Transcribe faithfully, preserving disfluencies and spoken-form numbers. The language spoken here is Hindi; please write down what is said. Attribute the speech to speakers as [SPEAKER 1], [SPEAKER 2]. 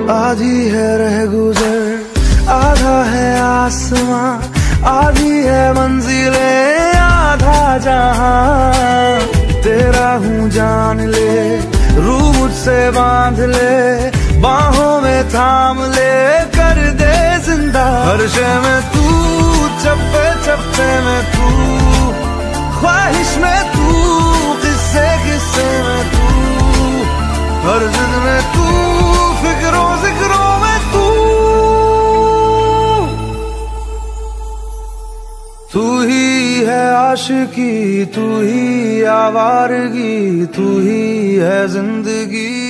[SPEAKER 1] आधी है रह गुजर, आधा है आसमां, आधी है मंजिलें, आधा जहां। तेरा हूँ जान ले, रूह मुझसे बांध ले, बाहों में थाम ले, कर दे जिंदा। हर शे में तू, चप्पे चप्पे में तू, ख्वाहिश में तू, किस्से किस्से में तू, हर जिद में तू, फिक्रों जिक्रों में तू। तू ही है आशिकी, तू ही आवारगी, तू ही है जिंदगी।